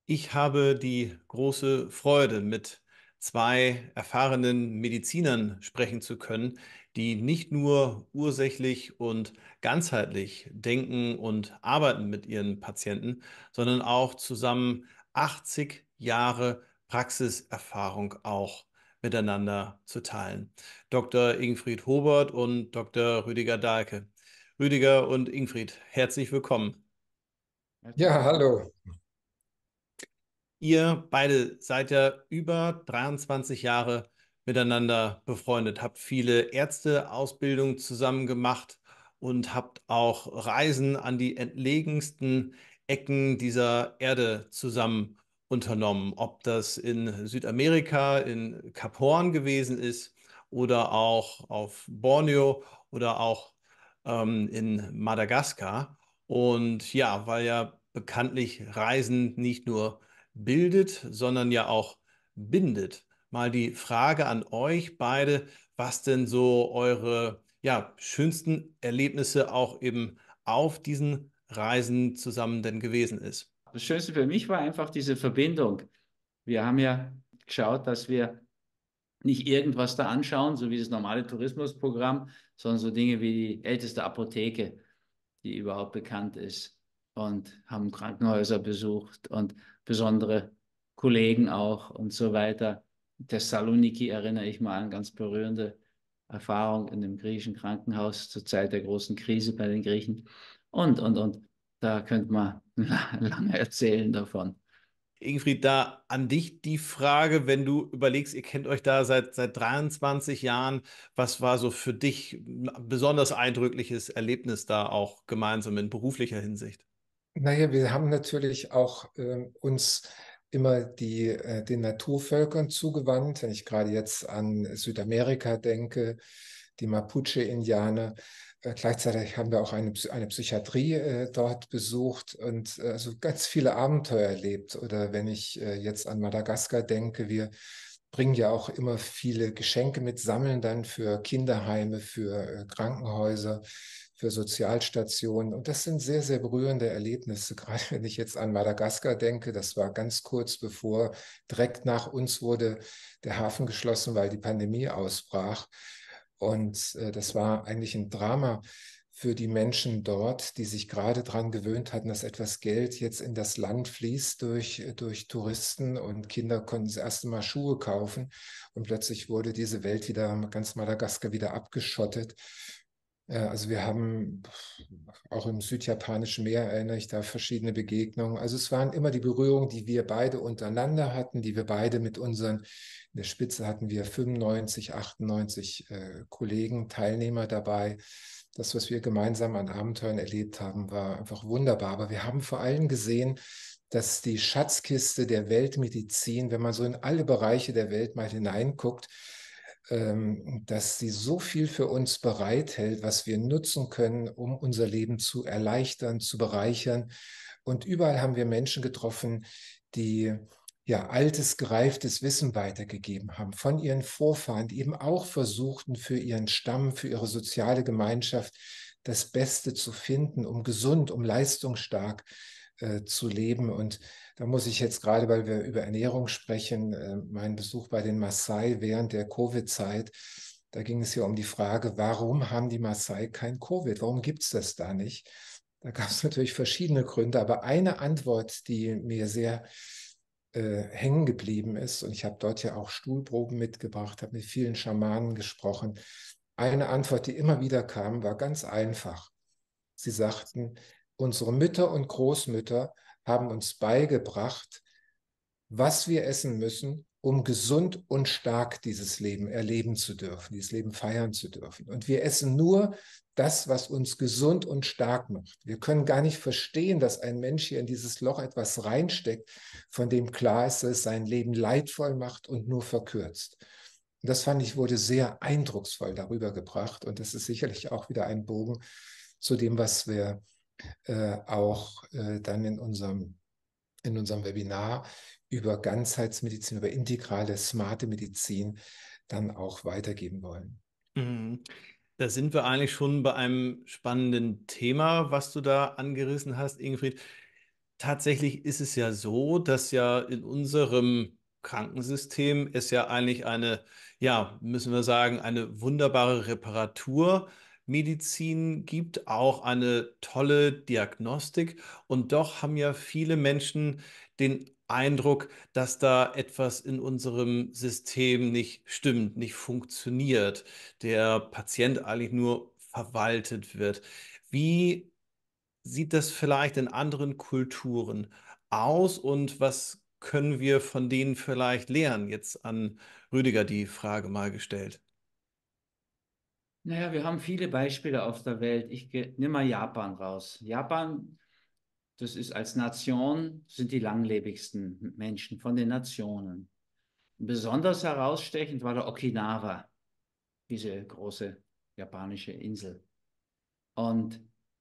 Ich habe die große Freude, mit zwei erfahrenen Medizinern sprechen zu können, die nicht nur ursächlich und ganzheitlich denken und arbeiten mit ihren Patienten, sondern auch zusammen 80 Jahre Praxiserfahrung auch miteinander zu teilen. Dr. Ingfried Hobert und Dr. Rüdiger Dahlke. Rüdiger und Ingfried, herzlich willkommen. Ja, hallo. Ihr beide seid ja über 23 Jahre miteinander befreundet, habt viele Ärzteausbildungen zusammen gemacht und habt auch Reisen an die entlegensten Ecken dieser Erde zusammen unternommen. Ob das in Südamerika, in Kap Horn gewesen ist oder auch auf Borneo oder auch in Madagaskar. Und ja, weil ja bekanntlich Reisen nicht nur bildet, sondern ja auch bindet. Mal die Frage an euch beide, was denn so eure ja, schönsten Erlebnisse auch eben auf diesen Reisen zusammen denn gewesen ist. Das Schönste für mich war einfach diese Verbindung. Wir haben ja geschaut, dass wir nicht irgendwas da anschauen, so wie das normale Tourismusprogramm, sondern so Dinge wie die älteste Apotheke, die überhaupt bekannt ist, und haben Krankenhäuser besucht und besondere Kollegen auch und so weiter. Thessaloniki erinnere ich mal an ganz berührende Erfahrung in dem griechischen Krankenhaus zur Zeit der großen Krise bei den Griechen. Und. Da könnte man lange erzählen davon. Ingfried, da an dich die Frage, wenn du überlegst, ihr kennt euch da seit 23 Jahren, was war so für dich ein besonders eindrückliches Erlebnis da auch gemeinsam in beruflicher Hinsicht? Naja, wir haben natürlich auch uns immer den Naturvölkern zugewandt. Wenn ich gerade jetzt an Südamerika denke, die Mapuche-Indianer. Gleichzeitig haben wir auch eine Psychiatrie dort besucht und also ganz viele Abenteuer erlebt. Oder wenn ich jetzt an Madagaskar denke, wir bringen ja auch immer viele Geschenke mit, sammeln dann für Kinderheime, für Krankenhäuser, für Sozialstationen. Und das sind sehr, sehr berührende Erlebnisse. Gerade wenn ich jetzt an Madagaskar denke, das war ganz kurz bevor, direkt nach uns wurde der Hafen geschlossen, weil die Pandemie ausbrach. Und das war eigentlich ein Drama für die Menschen dort, die sich gerade daran gewöhnt hatten, dass etwas Geld jetzt in das Land fließt durch Touristen, und Kinder konnten das erste Mal Schuhe kaufen, und plötzlich wurde diese Welt wieder, ganz Madagaskar wieder abgeschottet. Also wir haben auch im südjapanischen Meer, erinnere ich da, verschiedene Begegnungen. Also es waren immer die Berührungen, die wir beide untereinander hatten, die wir beide mit unseren, in der Spitze hatten wir 95, 98 Kollegen, Teilnehmer dabei. Das, was wir gemeinsam an Abenteuern erlebt haben, war einfach wunderbar. Aber wir haben vor allem gesehen, dass die Schatzkiste der Weltmedizin, wenn man so in alle Bereiche der Welt mal hineinguckt, dass sie so viel für uns bereithält, was wir nutzen können, um unser Leben zu erleichtern, zu bereichern. Und überall haben wir Menschen getroffen, die ja altes, gereiftes Wissen weitergegeben haben von ihren Vorfahren, die eben auch versuchten, für ihren Stamm, für ihre soziale Gemeinschaft das Beste zu finden, um gesund, um leistungsstark zu leben. Und da muss ich jetzt gerade, weil wir über Ernährung sprechen, mein Besuch bei den Maasai während der Covid-Zeit, da ging es ja um die Frage, warum haben die Maasai kein Covid? Warum gibt es das da nicht? Da gab es natürlich verschiedene Gründe, aber eine Antwort, die mir sehr hängen geblieben ist, und ich habe dort ja auch Stuhlproben mitgebracht, habe mit vielen Schamanen gesprochen. Eine Antwort, die immer wieder kam, war ganz einfach. Sie sagten, unsere Mütter und Großmütter haben uns beigebracht, was wir essen müssen, um gesund und stark dieses Leben erleben zu dürfen, dieses Leben feiern zu dürfen. Und wir essen nur das, was uns gesund und stark macht. Wir können gar nicht verstehen, dass ein Mensch hier in dieses Loch etwas reinsteckt, von dem klar ist, dass es sein Leben leidvoll macht und nur verkürzt. Und das fand ich, wurde sehr eindrucksvoll darüber gebracht. Und das ist sicherlich auch wieder ein Bogen zu dem, was wir auch dann in unserem Webinar über Ganzheitsmedizin, über integrale, smarte Medizin dann auch weitergeben wollen. Mhm. Da sind wir eigentlich schon bei einem spannenden Thema, was du da angerissen hast, Ingrid. tatsächlich ist es ja so, dass ja in unserem Krankensystem es ja eigentlich eine, ja, müssen wir sagen, eine wunderbare Reparaturmedizin gibt, auch eine tolle Diagnostik. Und doch haben ja viele Menschen den Eindruck, dass da etwas in unserem System nicht stimmt, nicht funktioniert, der Patient eigentlich nur verwaltet wird. Wie sieht das vielleicht in anderen Kulturen aus und was können wir von denen vielleicht lernen? Jetzt an Rüdiger die Frage mal gestellt. Naja, wir haben viele Beispiele auf der Welt. Nimm mal Japan raus. Japan, das ist als Nation, sind die langlebigsten Menschen von den Nationen. Besonders herausstechend war der Okinawa, diese große japanische Insel. Und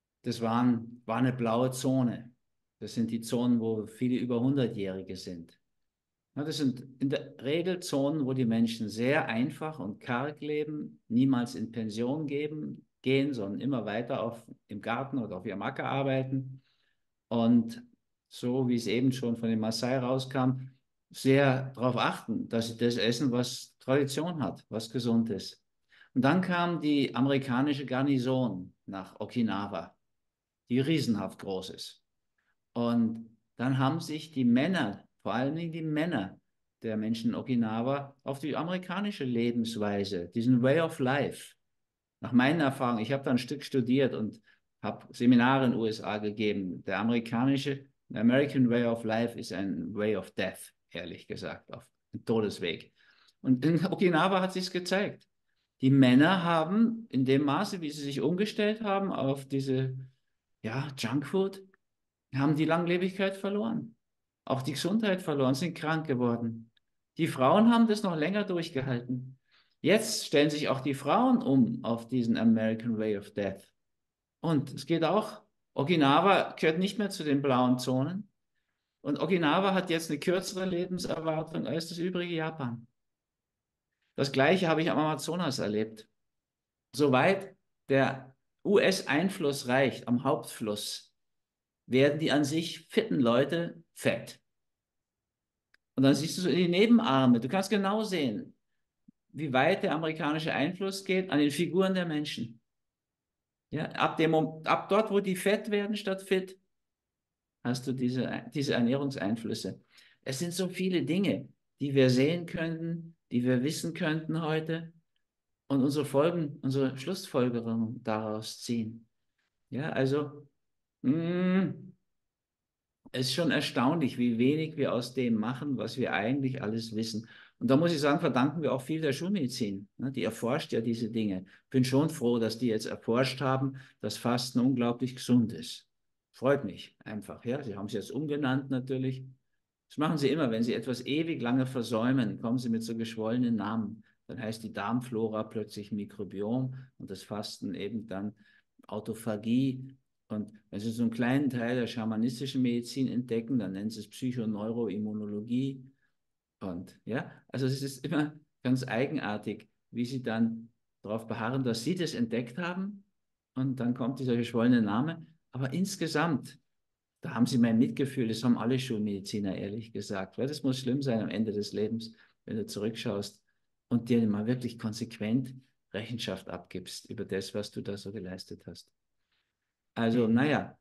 war eine blaue Zone. Das sind die Zonen, wo viele über 100-Jährige sind. Ja, das sind in der Regel Zonen, wo die Menschen sehr einfach und karg leben, niemals in Pension gehen, sondern immer weiter im Garten oder auf ihrem Acker arbeiten. Und so wie es eben schon von den Maasai rauskam, sehr darauf achten, dass sie das essen, was Tradition hat, was gesund ist. Und dann kam die amerikanische Garnison nach Okinawa, die riesenhaft groß ist. Und dann haben sich die Männer, vor allen Dingen die Männer der Menschen in Okinawa, auf die amerikanische Lebensweise, diesen Way of Life, nach meinen Erfahrungen, ich habe da ein Stück studiert und habe Seminare in den USA gegeben. Der American Way of Life ist ein Way of Death, ehrlich gesagt, auf ein Todesweg. Und in Okinawa hat sich es gezeigt. Die Männer haben in dem Maße, wie sie sich umgestellt haben auf diese, ja, Junkfood, haben die Langlebigkeit verloren. Auch die Gesundheit verloren, sind krank geworden. Die Frauen haben das noch länger durchgehalten. Jetzt stellen sich auch die Frauen um auf diesen American Way of Death. Und es geht auch, Okinawa gehört nicht mehr zu den blauen Zonen. Und Okinawa hat jetzt eine kürzere Lebenserwartung als das übrige Japan. Das Gleiche habe ich am Amazonas erlebt. Soweit der US-Einfluss reicht am Hauptfluss, werden die an sich fitten Leute fett. Und dann siehst du so in die Nebenarme. Du kannst genau sehen, wie weit der amerikanische Einfluss geht an den Figuren der Menschen. Ja, ab dort, wo die fett werden statt fit, hast du diese Ernährungseinflüsse. Es sind so viele Dinge, die wir sehen könnten, die wir wissen könnten heute und unsere Schlussfolgerungen daraus ziehen. Ja, also, mh, es ist schon erstaunlich, wie wenig wir aus dem machen, was wir eigentlich alles wissen. Und da muss ich sagen, verdanken wir auch viel der Schulmedizin. Die erforscht ja diese Dinge. Ich bin schon froh, dass die jetzt erforscht haben, dass Fasten unglaublich gesund ist. Freut mich einfach. Ja, sie haben es jetzt umgenannt natürlich. Das machen sie immer, wenn sie etwas ewig lange versäumen, kommen sie mit so geschwollenen Namen. Dann heißt die Darmflora plötzlich Mikrobiom und das Fasten eben dann Autophagie. Und wenn Sie so einen kleinen Teil der schamanistischen Medizin entdecken, dann nennen Sie es Psychoneuroimmunologie. Und ja, also es ist immer ganz eigenartig, wie Sie dann darauf beharren, dass Sie das entdeckt haben. Und dann kommt dieser geschwollene Name. Aber insgesamt, da haben Sie mein Mitgefühl, das haben alle Schulmediziner ehrlich gesagt, weil das muss schlimm sein am Ende des Lebens, wenn du zurückschaust und dir mal wirklich konsequent Rechenschaft abgibst über das, was du da so geleistet hast. Also, Mhm. naja,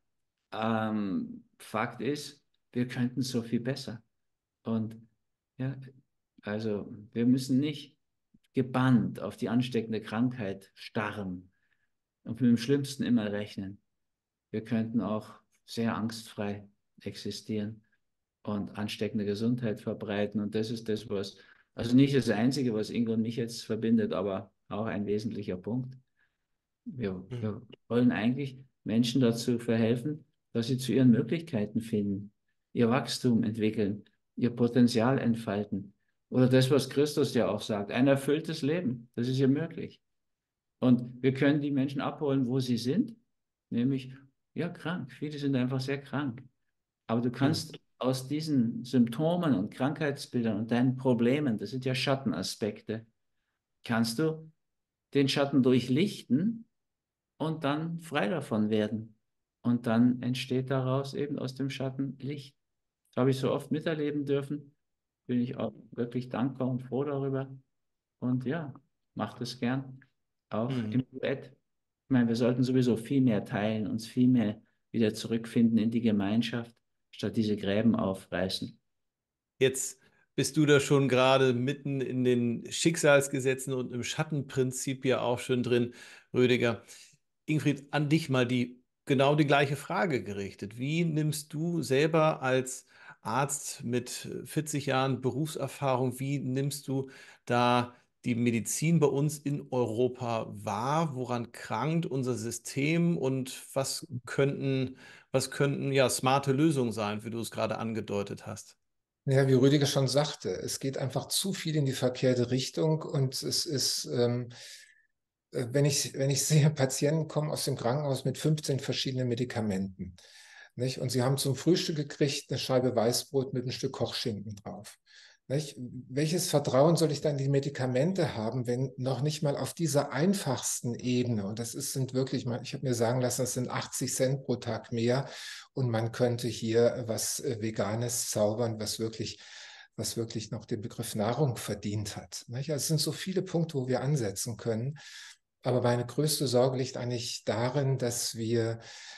Fakt ist, wir könnten so viel besser. Und ja, also wir müssen nicht gebannt auf die ansteckende Krankheit starren und mit dem Schlimmsten immer rechnen. Wir könnten auch sehr angstfrei existieren und ansteckende Gesundheit verbreiten. Und das ist das, also nicht das Einzige, was Ingo und mich jetzt verbindet, aber auch ein wesentlicher Punkt. Mhm. Wir wollen eigentlich Menschen dazu verhelfen, dass sie zu ihren Möglichkeiten finden, ihr Wachstum entwickeln, ihr Potenzial entfalten. Oder das, was Christus ja auch sagt, ein erfülltes Leben, das ist ja möglich. Und wir können die Menschen abholen, wo sie sind, nämlich, ja, krank. Viele sind einfach sehr krank. Aber du Mhm. kannst aus diesen Symptomen und Krankheitsbildern und deinen Problemen, das sind ja Schattenaspekte, kannst du den Schatten durchlichten und dann frei davon werden. und dann entsteht daraus eben aus dem Schatten Licht. Das habe ich so oft miterleben dürfen. Bin ich auch wirklich dankbar und froh darüber. Und ja, macht es gern, auch Mhm. im Duett. Ich meine, wir sollten sowieso viel mehr teilen, uns viel mehr wieder zurückfinden in die Gemeinschaft, statt diese Gräben aufreißen. Jetzt bist du da schon gerade mitten in den Schicksalsgesetzen und im Schattenprinzip ja auch schon drin, Rüdiger. Ingrid, an dich mal genau die gleiche Frage gerichtet. Wie nimmst du selber als Arzt mit 40 Jahren Berufserfahrung, wie nimmst du da die Medizin bei uns in Europa wahr? Woran krankt unser System und was könnten ja smarte Lösungen sein, wie du es gerade angedeutet hast? Ja, wie Rüdiger schon sagte, es geht einfach zu viel in die verkehrte Richtung und es ist, wenn ich sehe, Patienten kommen aus dem Krankenhaus mit 15 verschiedenen Medikamenten, nicht? Und sie haben zum Frühstück gekriegt eine Scheibe Weißbrot mit einem Stück Kochschinken drauf. Nicht? Welches Vertrauen soll ich dann in die Medikamente haben, wenn noch nicht mal auf dieser einfachsten Ebene, und sind wirklich, ich habe mir sagen lassen, das sind 80 Cent pro Tag mehr, und man könnte hier was Veganes zaubern, was wirklich noch den Begriff Nahrung verdient hat. Nicht? Also es sind so viele Punkte, wo wir ansetzen können. Aber meine größte Sorge liegt eigentlich darin, dass wir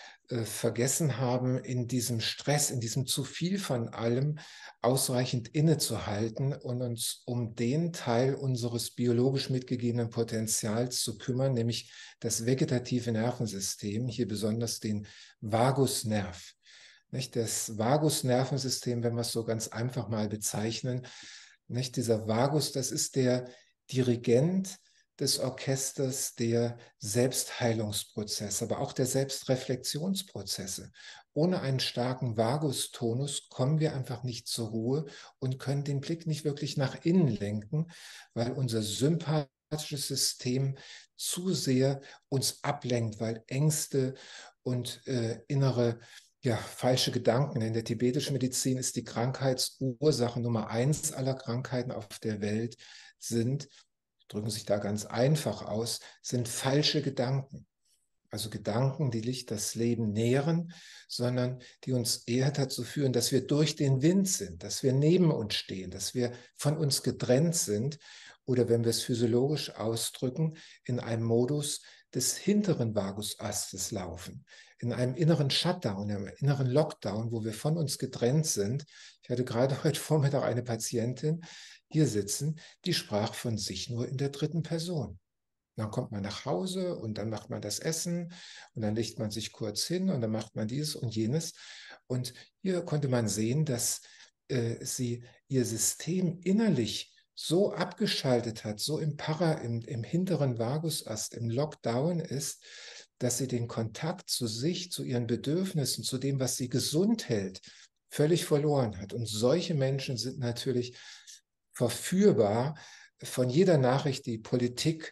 vergessen haben, in diesem Stress, in diesem zu viel von allem ausreichend innezuhalten und uns um den Teil unseres biologisch mitgegebenen Potenzials zu kümmern, nämlich das vegetative Nervensystem, hier besonders den Vagusnerv. Nicht? Das Vagusnervensystem, wenn wir es so ganz einfach mal bezeichnen, nicht? Dieser Vagus, das ist der Dirigent des Orchesters der Selbstheilungsprozesse, aber auch der Selbstreflexionsprozesse. Ohne einen starken Vagustonus kommen wir einfach nicht zur Ruhe und können den Blick nicht wirklich nach innen lenken, weil unser sympathisches System zu sehr uns ablenkt, weil Ängste und innere falsche Gedanken. In der tibetischen Medizin ist die Krankheitsursache Nummer eins aller Krankheiten auf der Welt sind, drücken sich da ganz einfach aus, sind falsche Gedanken. Also Gedanken, die nicht das Leben nähren, sondern die uns eher dazu führen, dass wir durch den Wind sind, dass wir neben uns stehen, dass wir von uns getrennt sind oder, wenn wir es physiologisch ausdrücken, in einem Modus des hinteren Vagusastes laufen, in einem inneren Shutdown, in einem inneren Lockdown, wo wir von uns getrennt sind. Ich hatte gerade heute Vormittag eine Patientin hier sitzen, die sprach von sich nur in der dritten Person. Dann kommt man nach Hause und dann macht man das Essen und dann legt man sich kurz hin und dann macht man dieses und jenes. Und hier konnte man sehen, dass sie ihr System innerlich so abgeschaltet hat, so im hinteren Vagusast, im Lockdown ist, dass sie den Kontakt zu sich, zu ihren Bedürfnissen, zu dem, was sie gesund hält, völlig verloren hat. Und solche Menschen sind natürlich verführbar von jeder Nachricht, die Politik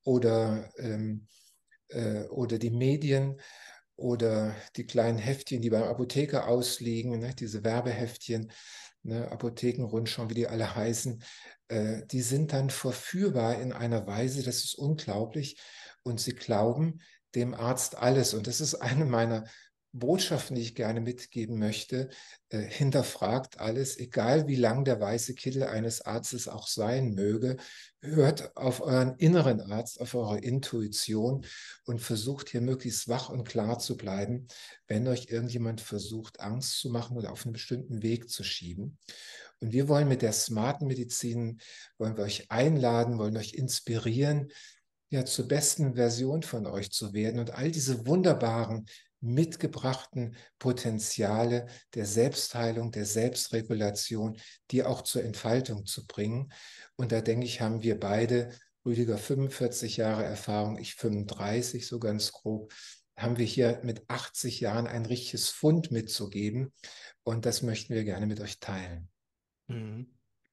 oder die Medien oder die kleinen Heftchen, die beim Apotheker ausliegen, ne, diese Werbeheftchen, ne, Apothekenrundschau, wie die alle heißen, die sind dann verführbar in einer Weise, das ist unglaublich. Und sie glauben dem Arzt alles. Und das ist eine meiner Botschaften, die ich gerne mitgeben möchte. Hinterfragt alles, egal wie lang der weiße Kittel eines Arztes auch sein möge. Hört auf euren inneren Arzt, auf eure Intuition und versucht hier möglichst wach und klar zu bleiben, wenn euch irgendjemand versucht, Angst zu machen oder auf einen bestimmten Weg zu schieben. Und wir wollen mit der smarten Medizin, wollen wir euch einladen, wollen euch inspirieren, ja, zur besten Version von euch zu werden und all diese wunderbaren mitgebrachten Potenziale der Selbstheilung, der Selbstregulation, die auch zur Entfaltung zu bringen. Und da denke ich, haben wir beide, Rüdiger 45 Jahre Erfahrung, ich 35, so ganz grob, haben wir hier mit 80 Jahren ein richtiges Fund mitzugeben. Und das möchten wir gerne mit euch teilen. Mhm.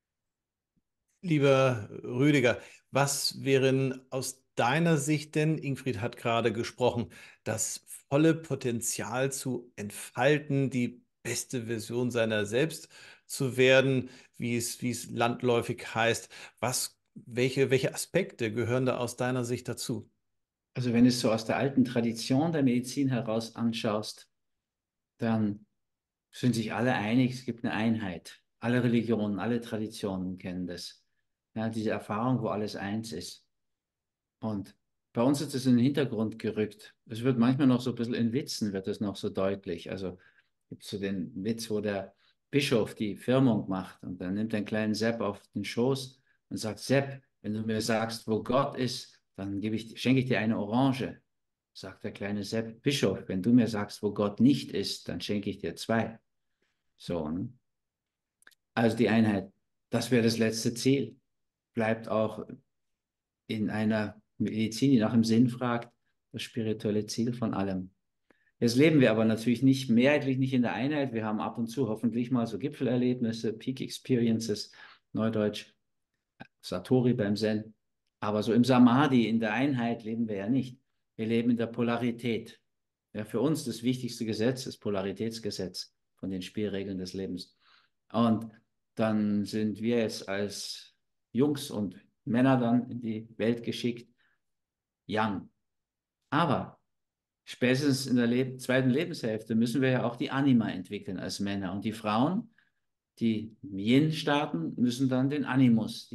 Lieber Rüdiger, was wären aus deiner Sicht denn, Ingrid hat gerade gesprochen, das volle Potenzial zu entfalten, die beste Version seiner selbst zu werden, wie es landläufig heißt? Welche Aspekte gehören da aus deiner Sicht dazu? Also wenn du es so aus der alten Tradition der Medizin heraus anschaust, dann sind sich alle einig, es gibt eine Einheit. Alle Religionen, alle Traditionen kennen das. Ja, diese Erfahrung, wo alles eins ist. Und bei uns ist es in den Hintergrund gerückt. Es wird manchmal noch so ein bisschen in Witzen, wird es noch so deutlich. Also gibt es so den Witz, wo der Bischof die Firmung macht und dann nimmt er einen kleinen Sepp auf den Schoß und sagt, Sepp, wenn du mir sagst, wo Gott ist, dann schenke ich dir eine Orange. Sagt der kleine Sepp, Bischof, wenn du mir sagst, wo Gott nicht ist, dann schenke ich dir zwei. So, ne? Also die Einheit, das wäre das letzte Ziel. Bleibt auch in einer Medizin, die nach dem Sinn fragt, das spirituelle Ziel von allem. Jetzt leben wir aber natürlich nicht mehrheitlich nicht in der Einheit. Wir haben ab und zu hoffentlich mal so Gipfelerlebnisse, Peak Experiences, Neudeutsch, Satori beim Zen. Aber so im Samadhi, in der Einheit leben wir ja nicht. Wir leben in der Polarität. Ja, für uns das wichtigste Gesetz ist Polaritätsgesetz von den Spielregeln des Lebens. Und dann sind wir jetzt als Jungs und Männer dann in die Welt geschickt, Yang. Aber spätestens in der zweiten Lebenshälfte müssen wir ja auch die Anima entwickeln als Männer. Und die Frauen, die im Yin starten, müssen dann den Animus,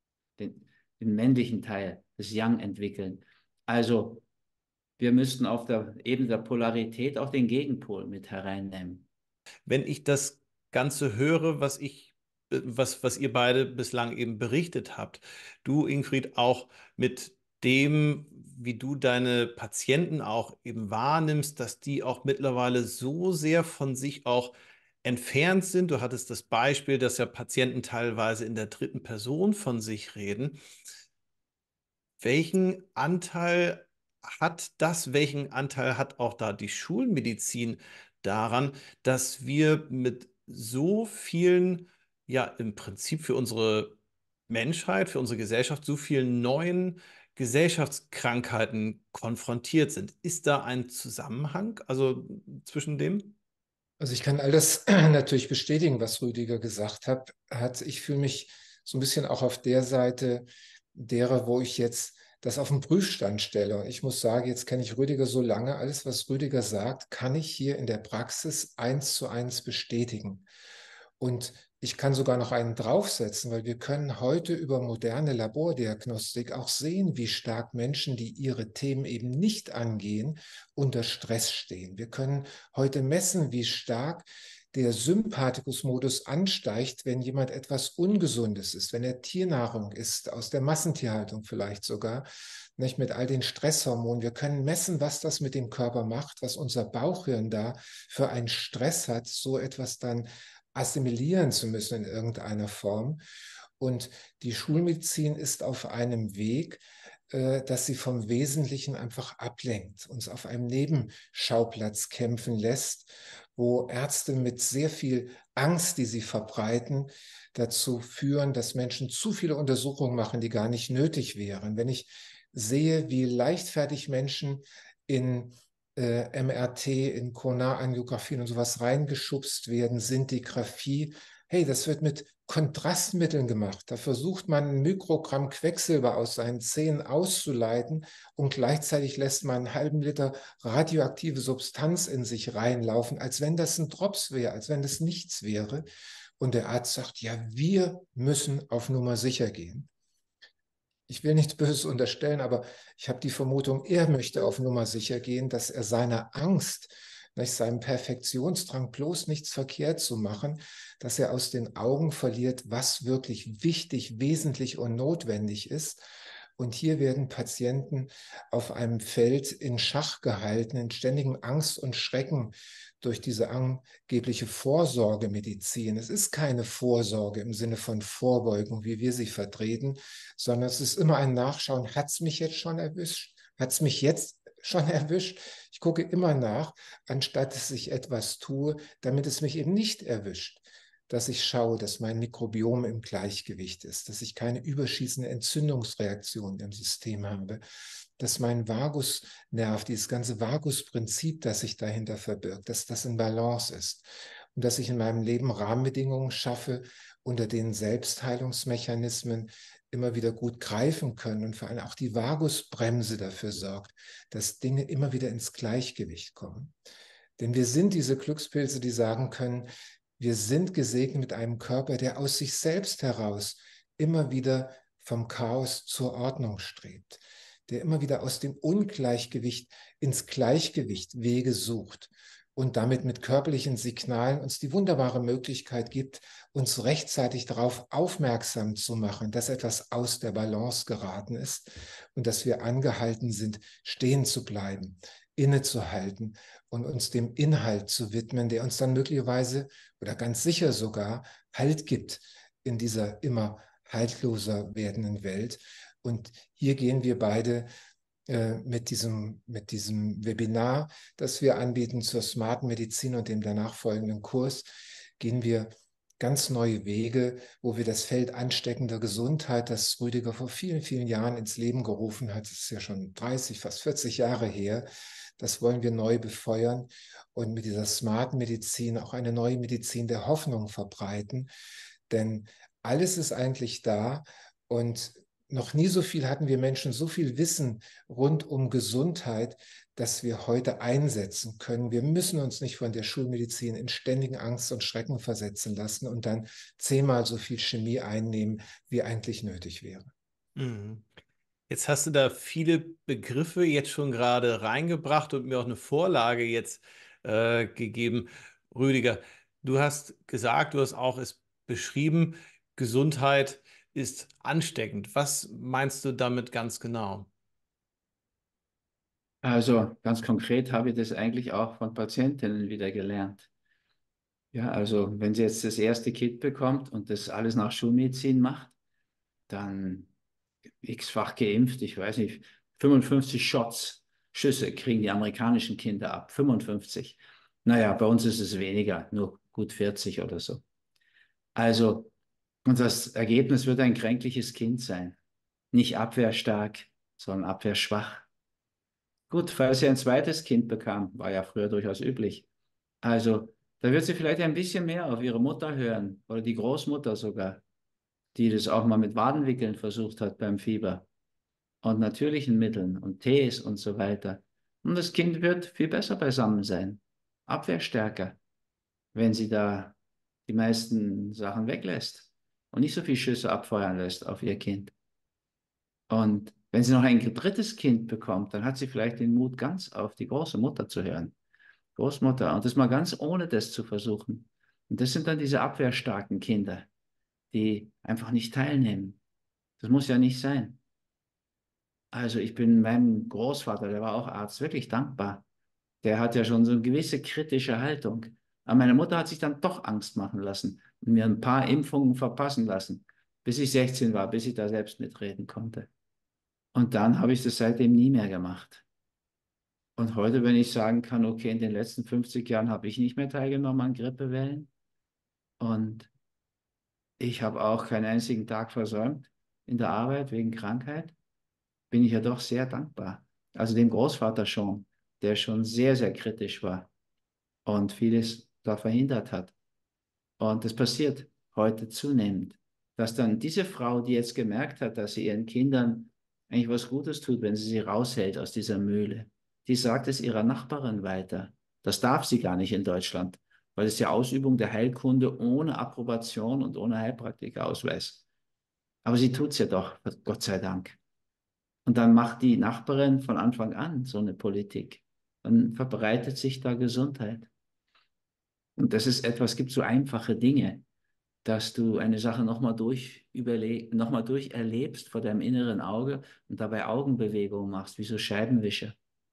den männlichen Teil des Yang entwickeln. Also wir müssten auf der Ebene der Polarität auch den Gegenpol mit hereinnehmen. Wenn ich das Ganze höre, was ihr beide bislang eben berichtet habt, du, Ingrid, auch mit dem, wie du deine Patienten auch eben wahrnimmst, dass die auch mittlerweile so sehr von sich auch entfernt sind. Du hattest das Beispiel, dass ja Patienten teilweise in der dritten Person von sich reden. Welchen Anteil hat das, welchen Anteil hat auch da die Schulmedizin daran, dass wir mit so vielen, ja, im Prinzip für unsere Menschheit, für unsere Gesellschaft, so vielen neuen Gesellschaftskrankheiten konfrontiert sind? Ist da ein Zusammenhang, also zwischen dem? Also ich kann all das natürlich bestätigen, was Rüdiger gesagt hat. Ich fühle mich so ein bisschen auch auf der Seite derer, wo ich jetzt das auf den Prüfstand stelle. Und ich muss sagen, jetzt kenne ich Rüdiger so lange, alles, was Rüdiger sagt, kann ich hier in der Praxis 1:1 bestätigen. Und ich kann sogar noch einen draufsetzen, weil wir können heute über moderne Labordiagnostik auch sehen, wie stark Menschen, die ihre Themen eben nicht angehen, unter Stress stehen. Wir können heute messen, wie stark der Sympathikusmodus ansteigt, wenn jemand etwas Ungesundes ist, wenn er Tiernahrung isst, aus der Massentierhaltung vielleicht sogar, nicht mit all den Stresshormonen. Wir können messen, was das mit dem Körper macht, was unser Bauchhirn da für einen Stress hat, so etwas dann assimilieren zu müssen in irgendeiner Form. Und die Schulmedizin ist auf einem Weg, dass sie vom Wesentlichen einfach ablenkt, uns auf einem Nebenschauplatz kämpfen lässt, wo Ärzte mit sehr viel Angst, die sie verbreiten, dazu führen, dass Menschen zu viele Untersuchungen machen, die gar nicht nötig wären. Wenn ich sehe, wie leichtfertig Menschen in MRT, in Koronarangiographien und sowas reingeschubst werden, Sintigraphie. Hey, das wird mit Kontrastmitteln gemacht. Da versucht man ein Mikrogramm Quecksilber aus seinen Zähnen auszuleiten und gleichzeitig lässt man einen halben Liter radioaktive Substanz in sich reinlaufen, als wenn das ein Drops wäre, als wenn das nichts wäre. Und der Arzt sagt, ja, wir müssen auf Nummer sicher gehen. Ich will nichts Böses unterstellen, aber ich habe die Vermutung, er möchte auf Nummer sicher gehen, dass er seiner Angst, nicht, seinem Perfektionsdrang, bloß nichts verkehrt zu machen, dass er aus den Augen verliert, was wirklich wichtig, wesentlich und notwendig ist. Und hier werden Patienten auf einem Feld in Schach gehalten, in ständigen Angst und Schrecken durch diese angebliche Vorsorgemedizin. Es ist keine Vorsorge im Sinne von Vorbeugung, wie wir sie vertreten, sondern es ist immer ein Nachschauen, hat es mich jetzt schon erwischt? Hat es mich jetzt schon erwischt? Ich gucke immer nach, anstatt dass ich etwas tue, damit es mich eben nicht erwischt. Dass ich schaue, dass mein Mikrobiom im Gleichgewicht ist, dass ich keine überschießende Entzündungsreaktion im System habe, dass mein Vagusnerv, dieses ganze Vagusprinzip, das sich dahinter verbirgt, dass das in Balance ist. und dass ich in meinem Leben Rahmenbedingungen schaffe, unter denen Selbstheilungsmechanismen immer wieder gut greifen können und vor allem auch die Vagusbremse dafür sorgt, dass Dinge immer wieder ins Gleichgewicht kommen. Denn wir sind diese Glückspilze, die sagen können, wir sind gesegnet mit einem Körper, der aus sich selbst heraus immer wieder vom Chaos zur Ordnung strebt, der immer wieder aus dem Ungleichgewicht ins Gleichgewicht Wege sucht und damit mit körperlichen Signalen uns die wunderbare Möglichkeit gibt, uns rechtzeitig darauf aufmerksam zu machen, dass etwas aus der Balance geraten ist und dass wir angehalten sind, stehen zu bleiben, innezuhalten und uns dem Inhalt zu widmen, der uns dann möglicherweise oder ganz sicher sogar Halt gibt in dieser immer haltloser werdenden Welt. Und hier gehen wir beide mit diesem Webinar, das wir anbieten zur smarten Medizin und dem danach folgenden Kurs, gehen wir ganz neue Wege, wo wir das Feld ansteckender Gesundheit, das Rüdiger vor vielen, vielen Jahren ins Leben gerufen hat, das ist ja schon 30, fast 40 Jahre her, das wollen wir neu befeuern und mit dieser smarten Medizin auch eine neue Medizin der Hoffnung verbreiten. Denn alles ist eigentlich da und noch nie so viel hatten wir Menschen, so viel Wissen rund um Gesundheit, dass wir heute einsetzen können. Wir müssen uns nicht von der Schulmedizin in ständigen Angst und Schrecken versetzen lassen und dann 10-mal so viel Chemie einnehmen, wie eigentlich nötig wäre. Mhm. Jetzt hast du da viele Begriffe jetzt schon gerade reingebracht und mir auch eine Vorlage jetzt gegeben. Rüdiger, du hast gesagt, du hast auch es beschrieben, Gesundheit ist ansteckend. Was meinst du damit ganz genau? Also ganz konkret habe ich das eigentlich auch von Patientinnen wieder gelernt. Ja, also wenn sie jetzt das erste Kind bekommt und das alles nach Schulmedizin macht, dann x-fach geimpft, ich weiß nicht, 55 Schüsse kriegen die amerikanischen Kinder ab, 55. Naja, bei uns ist es weniger, nur gut 40 oder so. Also, und das Ergebnis wird ein kränkliches Kind sein. Nicht abwehrstark, sondern abwehrschwach. Gut, falls sie ein zweites Kind bekam, war ja früher durchaus üblich. Also, da wird sie vielleicht ein bisschen mehr auf ihre Mutter hören oder die Großmutter sogar, die das auch mal mit Wadenwickeln versucht hat beim Fieber und natürlichen Mitteln und Tees und so weiter. Und das Kind wird viel besser beisammen sein, abwehrstärker, wenn sie da die meisten Sachen weglässt und nicht so viel Schüsse abfeuern lässt auf ihr Kind. Und wenn sie noch ein drittes Kind bekommt, dann hat sie vielleicht den Mut, ganz auf die große Mutter zu hören. Großmutter. Und das mal ganz ohne das zu versuchen. Und das sind dann diese abwehrstarken Kinder, die einfach nicht teilnehmen. Das muss ja nicht sein. Also ich bin meinem Großvater, der war auch Arzt, wirklich dankbar. Der hat ja schon so eine gewisse kritische Haltung. Aber meine Mutter hat sich dann doch Angst machen lassen und mir ein paar Impfungen verpassen lassen, bis ich 16 war, bis ich da selbst mitreden konnte. Und dann habe ich das seitdem nie mehr gemacht. Und heute, wenn ich sagen kann, okay, in den letzten 50 Jahren habe ich nicht mehr teilgenommen an Grippewellen und ich habe auch keinen einzigen Tag versäumt in der Arbeit wegen Krankheit, bin ich ja doch sehr dankbar. Also dem Großvater schon, der schon sehr, sehr kritisch war und vieles da verhindert hat. Und das passiert heute zunehmend, dass dann diese Frau, die jetzt gemerkt hat, dass sie ihren Kindern eigentlich was Gutes tut, wenn sie raushält aus dieser Mühle, die sagt es ihrer Nachbarin weiter. Das darf sie gar nicht in Deutschland, weil es ja Ausübung der Heilkunde ohne Approbation und ohne Heilpraktikerausweis. Aber sie tut es ja doch, Gott sei Dank. Und dann macht die Nachbarin von Anfang an so eine Politik. Dann verbreitet sich da Gesundheit. Und das ist etwas, es gibt so einfache Dinge, dass du eine Sache nochmal durcherlebst vor deinem inneren Auge und dabei Augenbewegungen machst, wie so Scheibenwischer.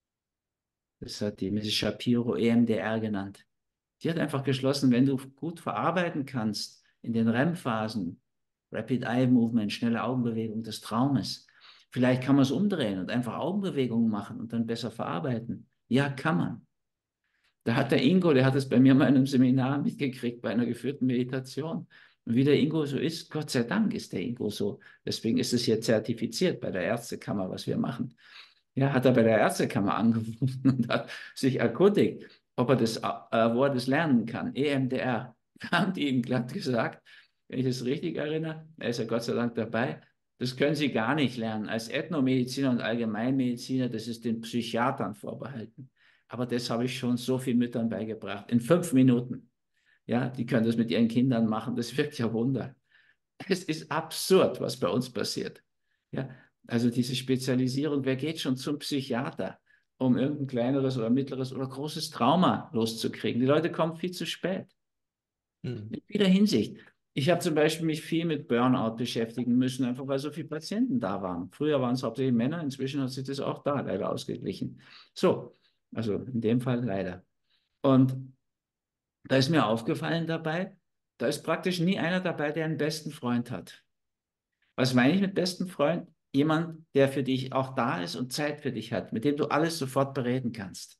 Das hat die Mrs. Shapiro EMDR genannt. Die hat einfach geschlossen, wenn du gut verarbeiten kannst in den REM-Phasen, Rapid Eye Movement, schnelle Augenbewegung des Traumes, vielleicht kann man es umdrehen und einfach Augenbewegungen machen und dann besser verarbeiten. Ja, kann man. Da hat der Ingo, der hat es bei mir mal in einem Seminar mitgekriegt, bei einer geführten Meditation. Und wie der Ingo so ist, Gott sei Dank ist der Ingo so. Deswegen ist es hier zertifiziert bei der Ärztekammer, was wir machen. Ja, hat er bei der Ärztekammer angerufen und hat sich erkundigt. ob er wo er das lernen kann. EMDR, haben die ihm glatt gesagt, wenn ich es richtig erinnere, er ist ja Gott sei Dank dabei, das können Sie gar nicht lernen. Als Ethnomediziner und Allgemeinmediziner, das ist den Psychiatern vorbehalten. Aber das habe ich schon so vielen Müttern beigebracht, in 5 Minuten. Ja, die können das mit ihren Kindern machen, das wirkt ja Wunder. Es ist absurd, was bei uns passiert. Ja, also diese Spezialisierung, wer geht schon zum Psychiater, um irgendein kleineres oder mittleres oder großes Trauma loszukriegen? Die Leute kommen viel zu spät. Hm. In vieler Hinsicht. Ich habe zum Beispiel mich viel mit Burnout beschäftigen müssen, einfach weil so viele Patienten da waren. Früher waren es hauptsächlich Männer, inzwischen hat sich das auch da leider ausgeglichen. So, also in dem Fall leider. Und da ist mir aufgefallen dabei, da ist praktisch nie einer dabei, der einen besten Freund hat. Was meine ich mit besten Freund? Jemand, der für dich auch da ist und Zeit für dich hat, mit dem du alles sofort bereden kannst.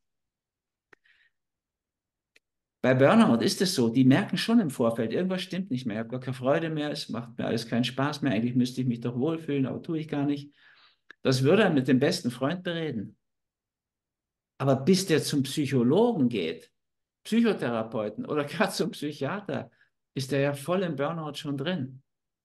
Bei Burnout ist es so, die merken schon im Vorfeld, irgendwas stimmt nicht mehr, ich habe gar keine Freude mehr, es macht mir alles keinen Spaß mehr, eigentlich müsste ich mich doch wohlfühlen, aber tue ich gar nicht. Das würde er mit dem besten Freund bereden. Aber bis der zum Psychologen geht, Psychotherapeuten oder gar zum Psychiater, ist er ja voll im Burnout schon drin.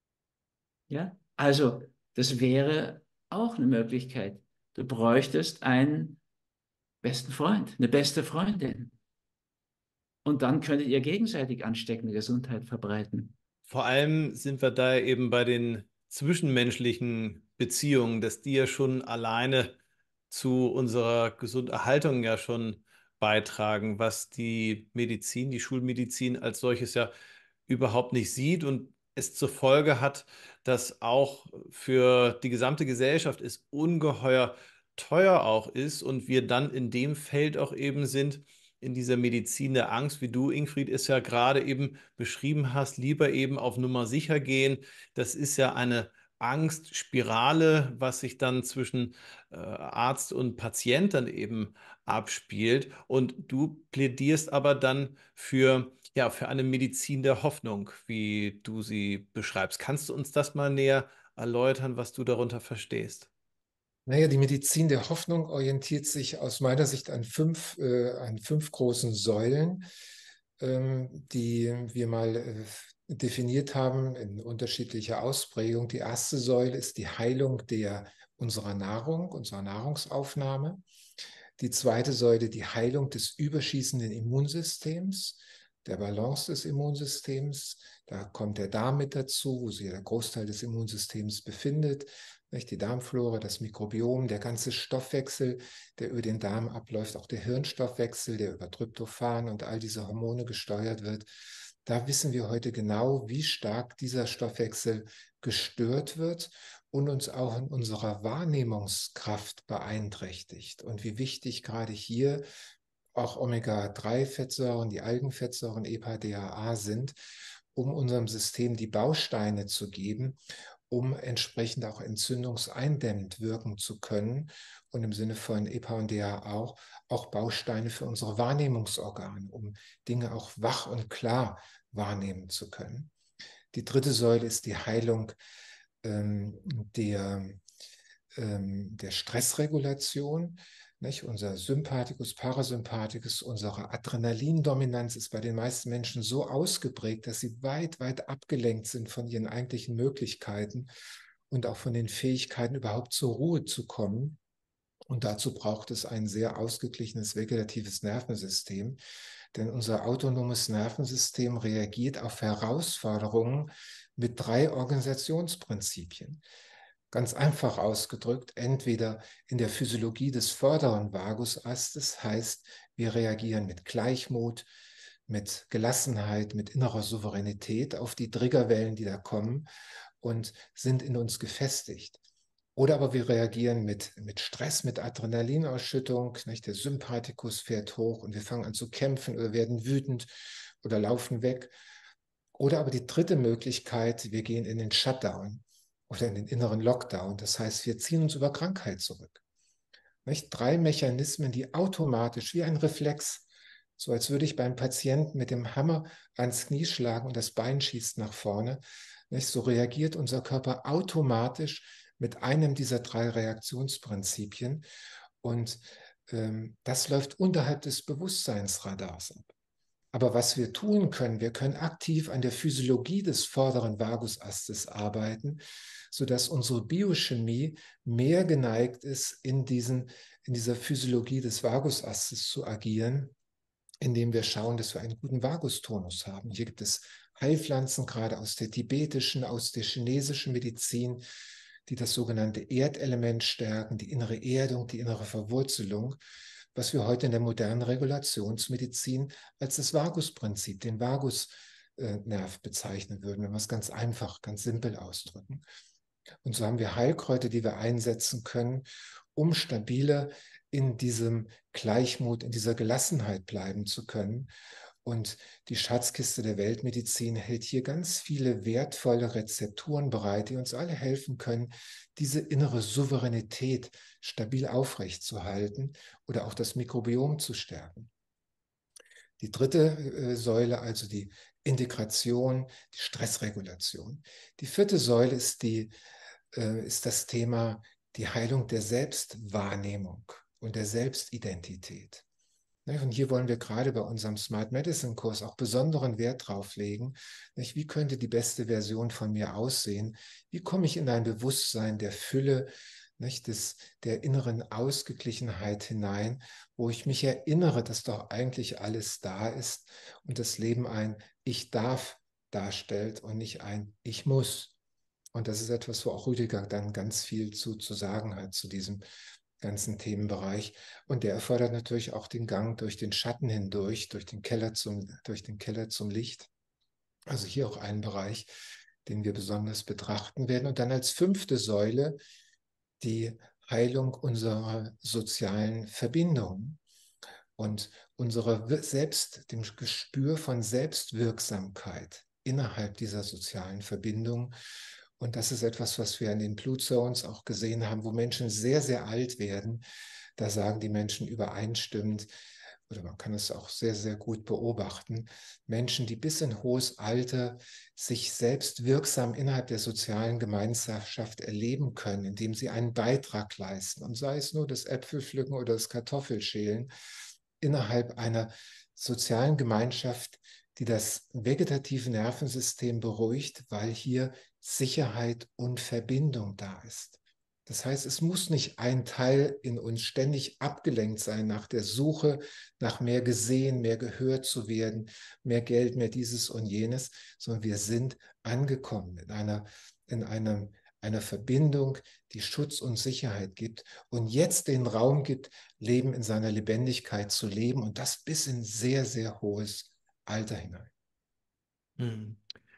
Ja? Also, das wäre auch eine Möglichkeit. Du bräuchtest einen besten Freund, eine beste Freundin. Und dann könntet ihr gegenseitig ansteckende Gesundheit verbreiten. Vor allem sind wir da eben bei den zwischenmenschlichen Beziehungen, dass die ja schon alleine zu unserer Gesunderhaltung ja schon beitragen, was die Medizin, die Schulmedizin als solches ja überhaupt nicht sieht und es zur Folge hat, dass auch für die gesamte Gesellschaft es ungeheuer teuer auch ist und wir dann in dem Feld auch eben sind, in dieser Medizin der Angst, wie du, Ingfried, es ja gerade eben beschrieben hast, lieber eben auf Nummer sicher gehen. Das ist ja eine Angstspirale, was sich dann zwischen Arzt und Patient dann eben abspielt. Und du plädierst aber dann für, ja, für eine Medizin der Hoffnung, wie du sie beschreibst. Kannst du uns das mal näher erläutern, was du darunter verstehst? Naja, die Medizin der Hoffnung orientiert sich aus meiner Sicht an fünf großen Säulen, die wir mal definiert haben in unterschiedlicher Ausprägung. Die erste Säule ist die Heilung unserer Nahrung, unserer Nahrungsaufnahme. Die zweite Säule, die Heilung des überschießenden Immunsystems, der Balance des Immunsystems. Da kommt der Darm mit dazu, wo sich der Großteil des Immunsystems befindet. Die Darmflora, das Mikrobiom, der ganze Stoffwechsel, der über den Darm abläuft, auch der Hirnstoffwechsel, der über Tryptophan und all diese Hormone gesteuert wird. Da wissen wir heute genau, wie stark dieser Stoffwechsel gestört wird und uns auch in unserer Wahrnehmungskraft beeinträchtigt. Und wie wichtig gerade hier auch Omega-3-Fettsäuren, die Algenfettsäuren EPA, DHA sind, um unserem System die Bausteine zu geben, um entsprechend auch entzündungseindämmend wirken zu können und im Sinne von EPA und DHA auch Bausteine für unsere Wahrnehmungsorgane, um Dinge auch wach und klar wahrnehmen zu können. Die dritte Säule ist die Heilung ähm, der, der Stressregulation. Nicht? Unser Sympathikus, Parasympathikus, unsere Adrenalindominanz ist bei den meisten Menschen so ausgeprägt, dass sie weit, weit abgelenkt sind von ihren eigentlichen Möglichkeiten und auch von den Fähigkeiten, überhaupt zur Ruhe zu kommen. Und dazu braucht es ein sehr ausgeglichenes vegetatives Nervensystem, denn unser autonomes Nervensystem reagiert auf Herausforderungen mit 3 Organisationsprinzipien. Ganz einfach ausgedrückt, entweder in der Physiologie des vorderen Vagusastes, heißt, wir reagieren mit Gleichmut, mit Gelassenheit, mit innerer Souveränität auf die Triggerwellen, die da kommen und sind in uns gefestigt. Oder aber wir reagieren mit Stress, mit Adrenalinausschüttung. Nicht? Der Sympathikus fährt hoch und wir fangen an zu kämpfen oder werden wütend oder laufen weg. Oder aber die dritte Möglichkeit, wir gehen in den Shutdown oder in den inneren Lockdown. Das heißt, wir ziehen uns über Krankheit zurück. Nicht? 3 Mechanismen, die automatisch wie ein Reflex, so als würde ich beim Patienten mit dem Hammer ans Knie schlagen und das Bein schießt nach vorne. Nicht? So reagiert unser Körper automatisch mit einem dieser 3 Reaktionsprinzipien. Und das läuft unterhalb des Bewusstseinsradars ab. Aber was wir tun können, wir können aktiv an der Physiologie des vorderen Vagusastes arbeiten, sodass unsere Biochemie mehr geneigt ist, in dieser Physiologie des Vagusastes zu agieren, indem wir schauen, dass wir einen guten Vagustonus haben. Hier gibt es Heilpflanzen, gerade aus der tibetischen, aus der chinesischen Medizin, die das sogenannte Erdelement stärken, die innere Erdung, die innere Verwurzelung, was wir heute in der modernen Regulationsmedizin als das Vagusprinzip, den Vagusnerv bezeichnen würden, wenn wir es ganz einfach, ganz simpel ausdrücken. Und so haben wir Heilkräuter, die wir einsetzen können, um stabiler in diesem Gleichmut, in dieser Gelassenheit bleiben zu können. Und die Schatzkiste der Weltmedizin hält hier ganz viele wertvolle Rezepturen bereit, die uns alle helfen können, diese innere Souveränität stabil aufrechtzuerhalten oder auch das Mikrobiom zu stärken. Die dritte Säule, also die Integration, die Stressregulation. Die vierte Säule ist das Thema die Heilung der Selbstwahrnehmung und der Selbstidentität. Und hier wollen wir gerade bei unserem Smart Medicine Kurs auch besonderen Wert drauf legen. Wie könnte die beste Version von mir aussehen? Wie komme ich in ein Bewusstsein der Fülle, der inneren Ausgeglichenheit hinein, wo ich mich erinnere, dass doch eigentlich alles da ist und das Leben ein Ich darf darstellt und nicht ein Ich muss. Und das ist etwas, wo auch Rüdiger dann ganz viel zu sagen hat, zu diesem ganzen Themenbereich. Und der erfordert natürlich auch den Gang durch den Schatten hindurch, durch den Keller zum Licht. Also hier auch ein Bereich, den wir besonders betrachten werden. Und dann als fünfte Säule die Heilung unserer sozialen Verbindungen und dem Gespür von Selbstwirksamkeit innerhalb dieser sozialen Verbindung. Und das ist etwas, was wir in den Blue Zones auch gesehen haben, wo Menschen sehr, sehr alt werden. Da sagen die Menschen übereinstimmend, oder man kann es auch sehr, sehr gut beobachten, Menschen, die bis in hohes Alter sich selbst wirksam innerhalb der sozialen Gemeinschaft erleben können, indem sie einen Beitrag leisten. Und sei es nur das Äpfelpflücken oder das Kartoffelschälen, innerhalb einer sozialen Gemeinschaft, die das vegetative Nervensystem beruhigt, weil hier Sicherheit und Verbindung da ist. Das heißt, es muss nicht ein Teil in uns ständig abgelenkt sein nach der Suche, nach mehr gesehen, mehr gehört zu werden, mehr Geld, mehr dieses und jenes, sondern wir sind angekommen in einer Verbindung, die Schutz und Sicherheit gibt und jetzt den Raum gibt, Leben in seiner Lebendigkeit zu leben und das bis in sehr, sehr hohes Alter hinein. Hm.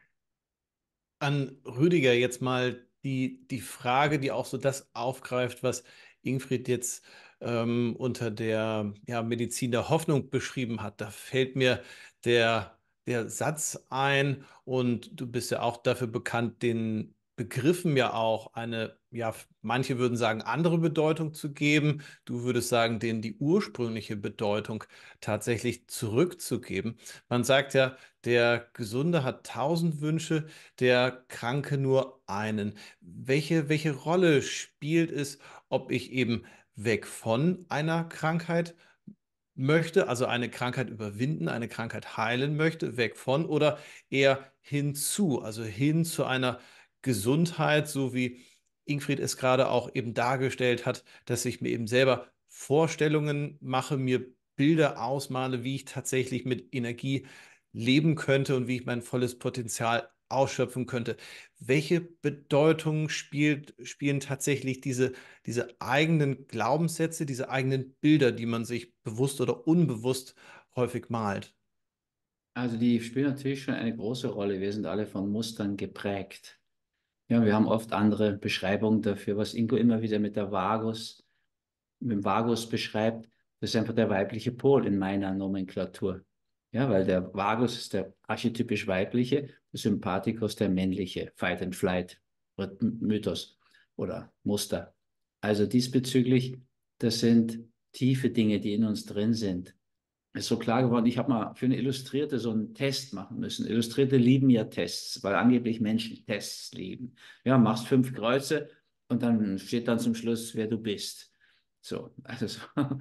An Rüdiger jetzt mal die Frage, die auch so das aufgreift, was Ingfried jetzt unter der Medizin der Hoffnung beschrieben hat. Da fällt mir der Satz ein, und du bist ja auch dafür bekannt, den Begriffen ja auch eine, manche würden sagen, andere Bedeutung zu geben. Du würdest sagen, denen die ursprüngliche Bedeutung tatsächlich zurückzugeben. Man sagt ja, der Gesunde hat 1000 Wünsche, der Kranke nur einen. Welche Rolle spielt es, ob ich eben weg von einer Krankheit möchte, also eine Krankheit überwinden, eine Krankheit heilen möchte, weg von, oder eher hinzu, also hin zu einer Gesundheit, so wie Ingfried es gerade auch eben dargestellt hat, dass ich mir eben selber Vorstellungen mache, mir Bilder ausmale, wie ich tatsächlich mit Energie leben könnte und wie ich mein volles Potenzial ausschöpfen könnte. Welche Bedeutung spielen tatsächlich diese eigenen Glaubenssätze, diese eigenen Bilder, die man sich bewusst oder unbewusst häufig malt? Also die spielen natürlich schon eine große Rolle. Wir sind alle von Mustern geprägt. Ja, wir haben oft andere Beschreibungen dafür, was Ingo immer wieder mit dem Vagus beschreibt. Das ist einfach der weibliche Pol in meiner Nomenklatur. Ja, weil der Vagus ist der archetypisch weibliche, der Sympathikus der männliche Fight-and-Flight-Mythos oder Muster. Also diesbezüglich, das sind tiefe Dinge, die in uns drin sind. Ist so klar geworden, ich habe mal für eine Illustrierte so einen Test machen müssen. Illustrierte lieben ja Tests, weil angeblich Menschen Tests lieben. Ja, machst 5 Kreuze und dann steht dann zum Schluss, wer du bist. So, also so.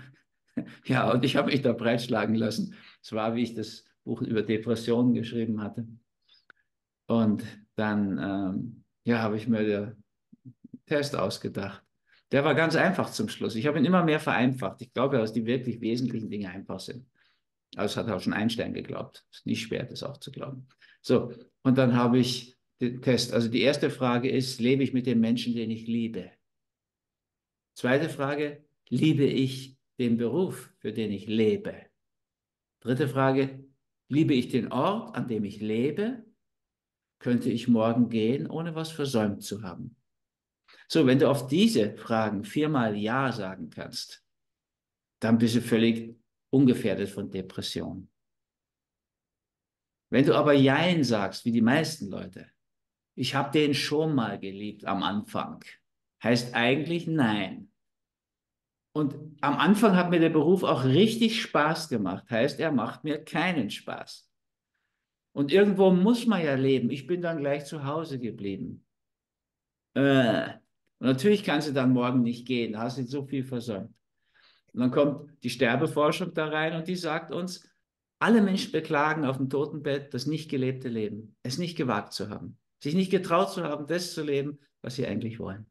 Ja, und ich habe mich da breitschlagen lassen. Es war, wie ich das Buch über Depressionen geschrieben hatte. Und dann ja, habe ich mir den Test ausgedacht. Der war ganz einfach zum Schluss. Ich habe ihn immer mehr vereinfacht. Ich glaube, dass die wirklich wesentlichen Dinge einfach sind. Also das hat auch schon Einstein geglaubt. Es ist nicht schwer, das auch zu glauben. So, und dann habe ich den Test. Also die erste Frage ist, lebe ich mit dem Menschen, den ich liebe? Zweite Frage, liebe ich den Beruf, für den ich lebe? Dritte Frage, liebe ich den Ort, an dem ich lebe? Könnte ich morgen gehen, ohne was versäumt zu haben? So, wenn du auf diese Fragen 4-mal Ja sagen kannst, dann bist du völlig ungefährdet von Depressionen. Wenn du aber Jein sagst, wie die meisten Leute, ich habe den schon mal geliebt am Anfang, heißt eigentlich Nein. Und am Anfang hat mir der Beruf auch richtig Spaß gemacht, heißt, er macht mir keinen Spaß. Und irgendwo muss man ja leben. Ich bin dann gleich zu Hause geblieben. Und natürlich kannst du dann morgen nicht gehen, da hast du so viel versäumt. Und dann kommt die Sterbeforschung da rein und die sagt uns, alle Menschen beklagen auf dem Totenbett das nicht gelebte Leben, es nicht gewagt zu haben, sich nicht getraut zu haben, das zu leben, was sie eigentlich wollen.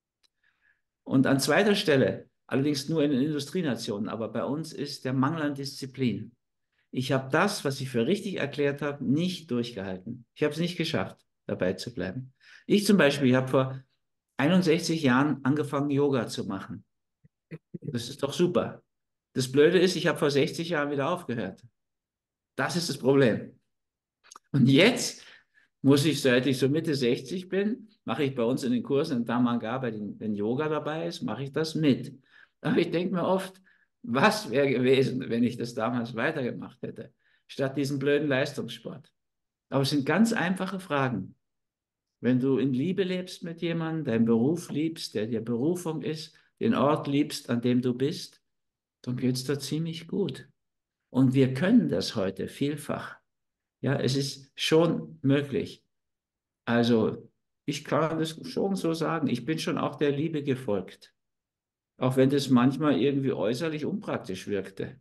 Und an zweiter Stelle, allerdings nur in den Industrienationen, aber bei uns ist der Mangel an Disziplin. Ich habe das, was ich für richtig erklärt habe, nicht durchgehalten. Ich habe es nicht geschafft, dabei zu bleiben. Ich zum Beispiel habe vor 61 Jahren angefangen, Yoga zu machen. Das ist doch super. Das Blöde ist, ich habe vor 60 Jahren wieder aufgehört. Das ist das Problem. Und jetzt muss ich, seit ich so Mitte 60 bin, mache ich bei uns in den Kursen in Damanga, wenn Yoga dabei ist, mache ich das mit. Aber ich denke mir oft, was wäre gewesen, wenn ich das damals weitergemacht hätte, statt diesem blöden Leistungssport. Aber es sind ganz einfache Fragen. Wenn du in Liebe lebst mit jemandem, deinen Beruf liebst, der dir Berufung ist, den Ort liebst, an dem du bist, dann geht es dir ziemlich gut. Und wir können das heute vielfach. Ja, es ist schon möglich. Also, ich kann das schon so sagen. Ich bin schon auch der Liebe gefolgt. Auch wenn das manchmal irgendwie äußerlich unpraktisch wirkte.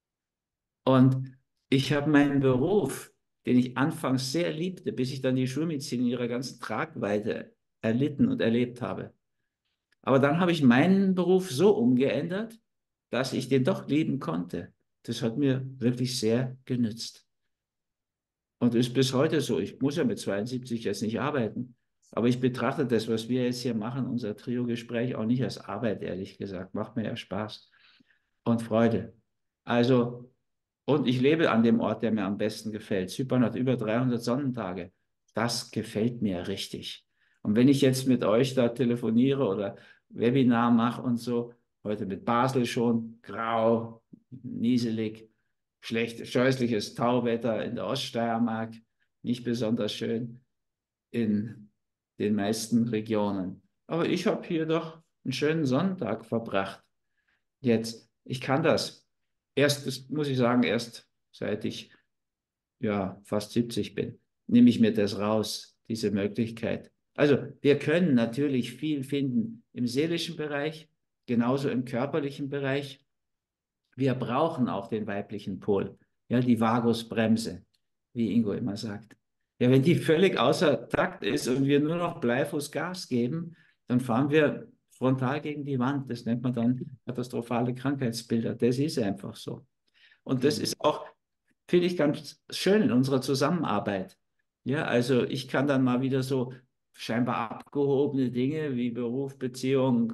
Und ich habe meinen Beruf, den ich anfangs sehr liebte, bis ich dann die Schulmedizin in ihrer ganzen Tragweite erlitten und erlebt habe. Aber dann habe ich meinen Beruf so umgeändert, dass ich den doch lieben konnte. Das hat mir wirklich sehr genützt. Und ist bis heute so. Ich muss ja mit 72 jetzt nicht arbeiten. Aber ich betrachte das, was wir jetzt hier machen, unser Trio-Gespräch, auch nicht als Arbeit, ehrlich gesagt. Macht mir ja Spaß und Freude. Also, und ich lebe an dem Ort, der mir am besten gefällt. Zypern hat über 300 Sonnentage. Das gefällt mir richtig. Und wenn ich jetzt mit euch da telefoniere oder Webinar mache und so, heute mit Basel schon, grau, nieselig, schlecht, scheußliches Tauwetter in der Oststeiermark, nicht besonders schön in den meisten Regionen. Aber ich habe hier doch einen schönen Sonntag verbracht. Jetzt, ich kann das. Erst, das muss ich sagen, erst seit ich ja fast 70 bin, nehme ich mir das raus, diese Möglichkeit. Also wir können natürlich viel finden im seelischen Bereich, genauso im körperlichen Bereich. Wir brauchen auch den weiblichen Pol, ja, die Vagusbremse, wie Ingo immer sagt. Ja, wenn die völlig außer Takt ist und wir nur noch Bleifuß Gas geben, dann fahren wir frontal gegen die Wand. Das nennt man dann katastrophale Krankheitsbilder. Das ist einfach so. Und das ist auch, finde ich, ganz schön in unserer Zusammenarbeit. Ja, also ich kann dann mal wieder so scheinbar abgehobene Dinge wie Beruf, Beziehung,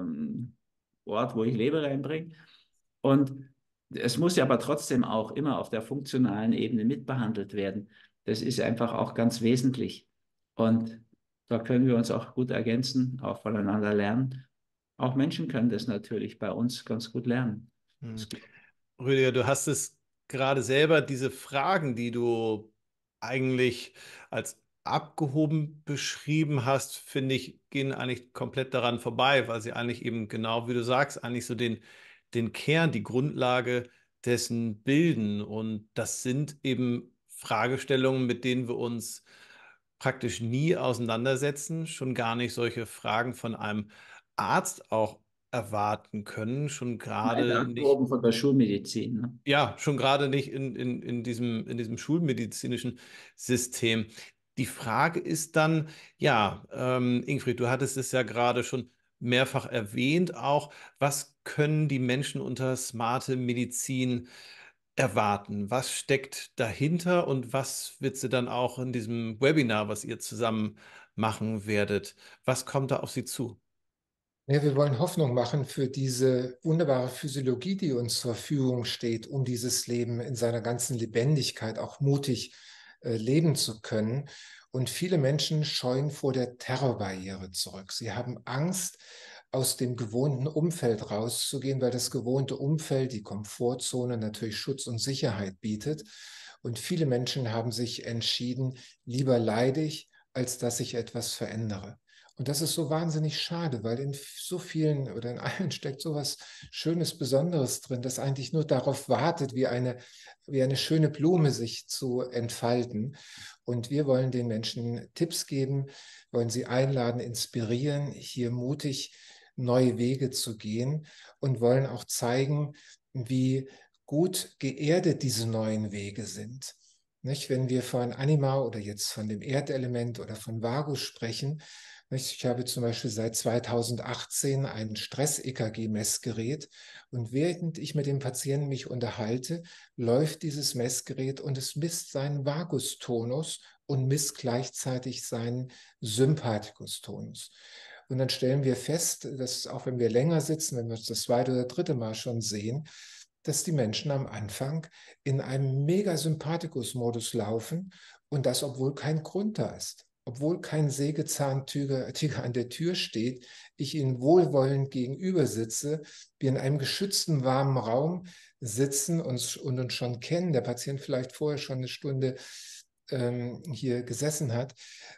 Ort, wo ich lebe, reinbringen. Und es muss ja aber trotzdem auch immer auf der funktionalen Ebene mitbehandelt werden. Das ist einfach auch ganz wesentlich. Und da können wir uns auch gut ergänzen, auch voneinander lernen. Auch Menschen können das natürlich bei uns ganz gut lernen. Hm. Rüdiger, du hast es gerade selber, diese Fragen, die du eigentlich als abgehoben beschrieben hast, finde ich, gehen eigentlich komplett daran vorbei, weil sie eigentlich eben genau, wie du sagst, eigentlich so den Kern, die Grundlage dessen bilden. Und das sind eben Fragestellungen, mit denen wir uns praktisch nie auseinandersetzen, schon gar nicht solche Fragen von einem Arzt auch erwarten können, schon Eine gerade nicht. abgehoben von der Schulmedizin. Ne? Ja, schon gerade nicht in diesem schulmedizinischen System. Die Frage ist dann, ja, Ingrid, du hattest es ja gerade schon mehrfach erwähnt, auch, was können die Menschen unter smarte Medizin erwarten? Was steckt dahinter und was wird sie dann auch in diesem Webinar, was ihr zusammen machen werdet, was kommt da auf sie zu? Ja, wir wollen Hoffnung machen für diese wunderbare Physiologie, die uns zur Verfügung steht, um dieses Leben in seiner ganzen Lebendigkeit auch mutig leben zu können. Und viele Menschen scheuen vor der Terrorbarriere zurück. Sie haben Angst, aus dem gewohnten Umfeld rauszugehen, weil das gewohnte Umfeld, die Komfortzone natürlich Schutz und Sicherheit bietet. Und viele Menschen haben sich entschieden, lieber leide ich, als dass ich etwas verändere. Und das ist so wahnsinnig schade, weil in so vielen oder in allen steckt so was Schönes, Besonderes drin, das eigentlich nur darauf wartet, wie eine schöne Blume sich zu entfalten. Und wir wollen den Menschen Tipps geben, wollen sie einladen, inspirieren, hier mutig neue Wege zu gehen und wollen auch zeigen, wie gut geerdet diese neuen Wege sind. Nicht? Wenn wir von Anima oder jetzt von dem Erdelement oder von Vagus sprechen, ich habe zum Beispiel seit 2018 ein Stress-EKG-Messgerät und während ich mit dem Patienten mich unterhalte, läuft dieses Messgerät und es misst seinen Vagustonus und misst gleichzeitig seinen Sympathikustonus. Und dann stellen wir fest, dass auch wenn wir länger sitzen, wenn wir uns das zweite oder dritte Mal schon sehen, dass die Menschen am Anfang in einem Megasympathikus-Modus laufen und das, obwohl kein Grund da ist. Obwohl kein Sägezahntiger an der Tür steht, ich ihnen wohlwollend gegenüber sitze, wir in einem geschützten, warmen Raum sitzen und uns schon kennen, der Patient vielleicht vorher schon eine Stunde hier gesessen hat,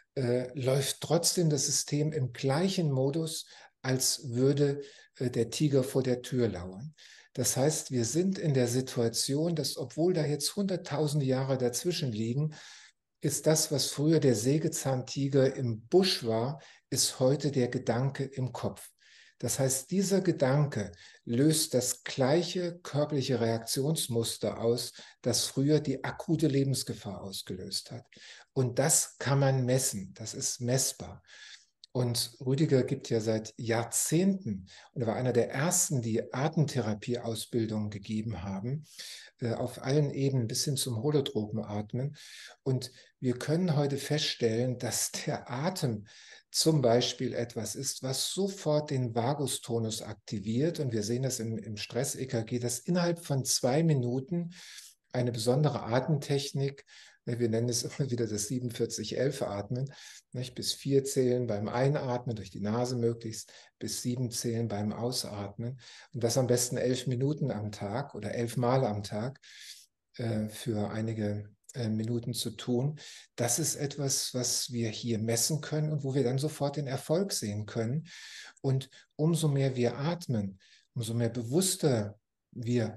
läuft trotzdem das System im gleichen Modus, als würde der Tiger vor der Tür lauern. Das heißt, wir sind in der Situation, dass obwohl da jetzt hunderttausende Jahre dazwischen liegen, ist das, was früher der Sägezahntiger im Busch war, ist heute der Gedanke im Kopf. Das heißt, dieser Gedanke löst das gleiche körperliche Reaktionsmuster aus, das früher die akute Lebensgefahr ausgelöst hat. Und das kann man messen, das ist messbar. Und Rüdiger gibt ja seit Jahrzehnten, und er war einer der ersten, die Atemtherapie-Ausbildung gegeben haben, auf allen Ebenen bis hin zum Holotropenatmen. Und wir können heute feststellen, dass der Atem zum Beispiel etwas ist, was sofort den Vagustonus aktiviert. Und wir sehen das im Stress-EKG, dass innerhalb von 2 Minuten eine besondere Atemtechnik, wir nennen es immer wieder das 47-11-Atmen, bis 4 zählen beim Einatmen, durch die Nase möglichst, bis 7 zählen beim Ausatmen. Und das am besten 11 Minuten am Tag oder 11 Mal am Tag für einige Minuten zu tun. Das ist etwas, was wir hier messen können und wo wir dann sofort den Erfolg sehen können. Und umso mehr wir atmen, umso mehr bewusster wir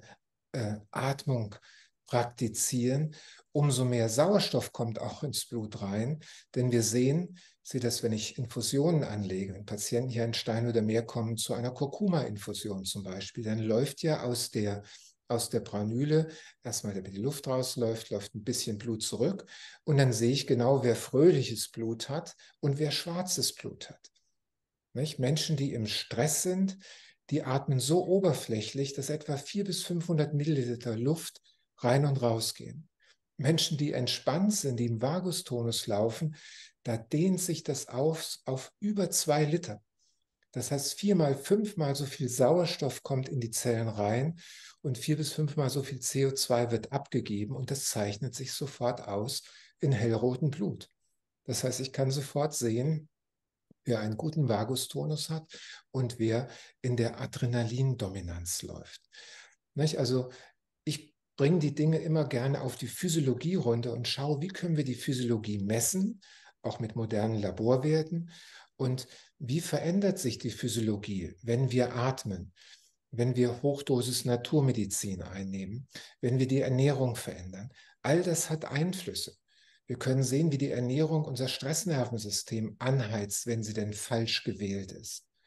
Atmung praktizieren, umso mehr Sauerstoff kommt auch ins Blut rein. Denn wir sehen, ich sehe das, wenn ich Infusionen anlege, wenn Patienten hier in Stein oder Meer kommen zu einer Kurkuma-Infusion zum Beispiel, dann läuft ja aus der Pranüle, erstmal damit die Luft rausläuft, läuft ein bisschen Blut zurück und dann sehe ich genau, wer fröhliches Blut hat und wer schwarzes Blut hat. Nicht? Menschen, die im Stress sind, die atmen so oberflächlich, dass etwa 400 bis 500 Milliliter Luft rein und raus gehen. Menschen, die entspannt sind, die im Vagustonus laufen, da dehnt sich das auf über 2 Liter. Das heißt, 4-mal, 5-mal so viel Sauerstoff kommt in die Zellen rein und 4 bis 5-mal so viel CO2 wird abgegeben und das zeichnet sich sofort aus in hellrotem Blut. Das heißt, ich kann sofort sehen, wer einen guten Vagustonus hat und wer in der Adrenalindominanz läuft. Nicht? Also ich bringe die Dinge immer gerne auf die Physiologie runter und schaue, wie können wir die Physiologie messen, auch mit modernen Laborwerten, und wie verändert sich die Physiologie, wenn wir atmen, wenn wir Hochdosis Naturmedizin einnehmen, wenn wir die Ernährung verändern. All das hat Einflüsse. Wir können sehen, wie die Ernährung unser Stressnervensystem anheizt, wenn sie denn falsch gewählt ist.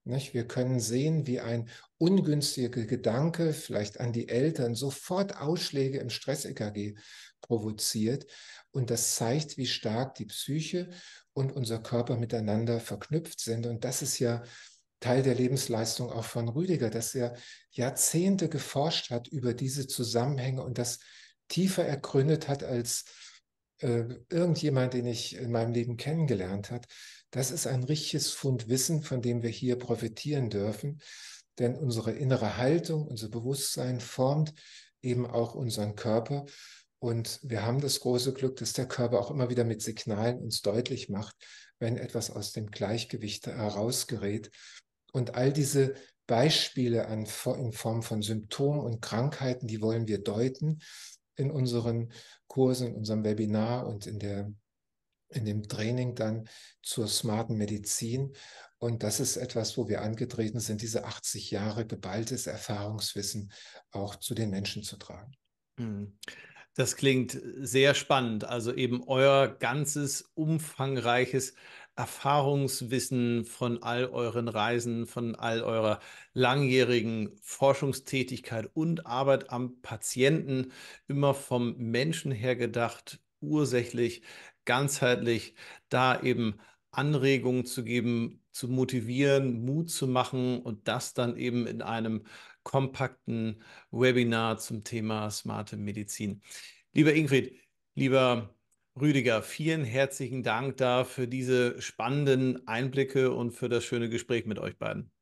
Nicht? Wir können sehen, wie ein ungünstiger Gedanke, vielleicht an die Eltern, sofort Ausschläge im Stress-EKG provoziert. Und das zeigt, wie stark die Psyche und unser Körper miteinander verknüpft sind. Und das ist ja Teil der Lebensleistung auch von Rüdiger, dass er Jahrzehnte geforscht hat über diese Zusammenhänge und das tiefer ergründet hat als irgendjemand, den ich in meinem Leben kennengelernt habe. Das ist ein richtiges Fund Wissen, von dem wir hier profitieren dürfen, denn unsere innere Haltung, unser Bewusstsein formt eben auch unseren Körper. Und wir haben das große Glück, dass der Körper auch immer wieder mit Signalen uns deutlich macht, wenn etwas aus dem Gleichgewicht herausgerät. Und all diese Beispiele in Form von Symptomen und Krankheiten, die wollen wir deuten in unseren Kursen, in unserem Webinar und in dem Training dann zur smarten Medizin. Und das ist etwas, wo wir angetreten sind, diese 80 Jahre geballtes Erfahrungswissen auch zu den Menschen zu tragen. Mhm. Das klingt sehr spannend. Also eben euer ganzes umfangreiches Erfahrungswissen von all euren Reisen, von all eurer langjährigen Forschungstätigkeit und Arbeit am Patienten, immer vom Menschen her gedacht, ursächlich, ganzheitlich, da eben Anregungen zu geben, zu motivieren, Mut zu machen und das dann eben in einem kompakten Webinar zum Thema smarte Medizin. Lieber Ingrid, lieber Rüdiger, vielen herzlichen Dank da für diese spannenden Einblicke und für das schöne Gespräch mit euch beiden.